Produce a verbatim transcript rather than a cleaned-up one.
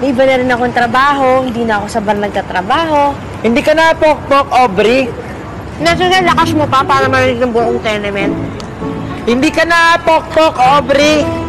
May iba na rin akong trabaho, hindi na ako sa bar nagtatrabaho. Hindi ka na pokpok, Aubrey. Natural, lakas mo pa para marinig ng buong tenement. Hindi ka na pokpok, Aubrey.